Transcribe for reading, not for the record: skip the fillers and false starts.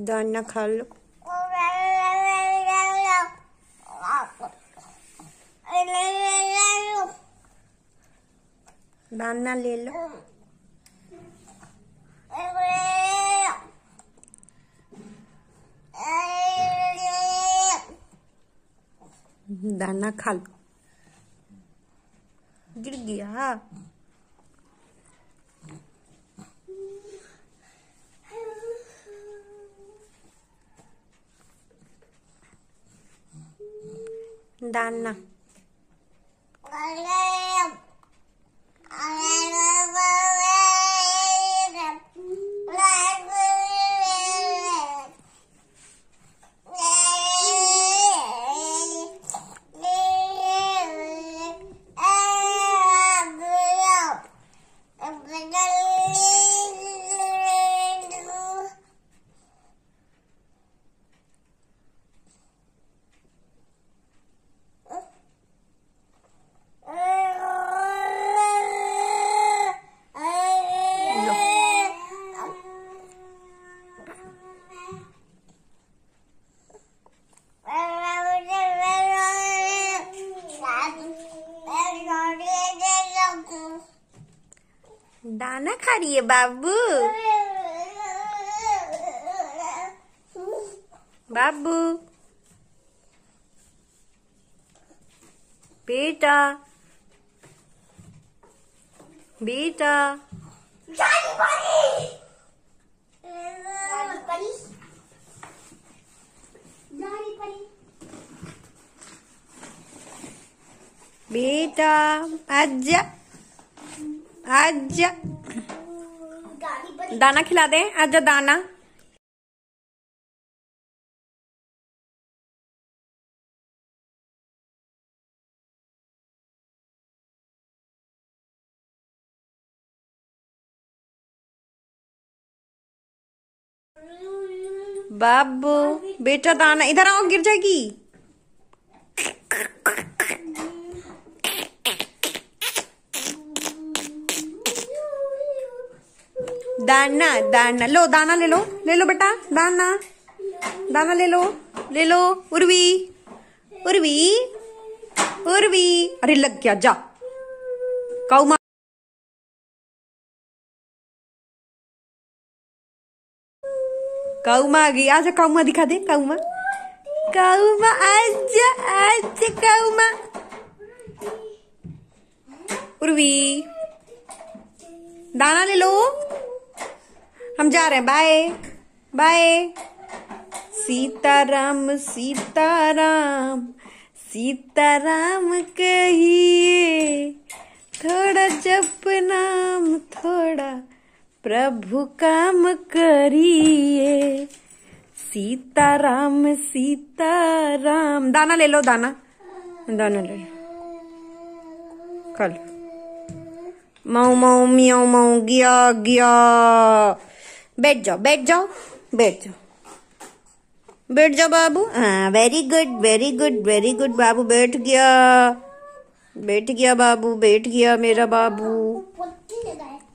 दाना खा लो। दाना ले लो। दाना खा लो। गिर गया। दाना दाना खा रही है बाबू। बाबू बेटा बेटा बेटा आजा आजा। दाना खिला दे। आजा दाना। बाबू बेटा दाना इधर आओ, गिर जाएगी। दाना दाना लो, दाना ले लो, ले लो बेटा दाना। दाना ले लो, ले लो। उर्वी उर्वी उर्वी। अरे लग गया, जा। काऊ काऊ आ गई। आजा काऊ दिखा दे। काऊ आजा आजा काऊ। उर्वी दाना ले लो। हम जा रहे हैं। Bye bye. सीताराम सीताराम सीताराम कहिए, थोड़ा जप नाम थोड़ा प्रभु काम करिए। सीताराम सीताराम। दाना ले लो, दाना दाना ले लो। कल माऊ माऊ मियाऊ माऊ गया गया। बैठ जाओ बैठ जाओ बैठ जाओ बैठ जाओ बाबू। हाँ very good very good very good. बाबू बैठ गया बाबू, बैठ गया मेरा बाबू।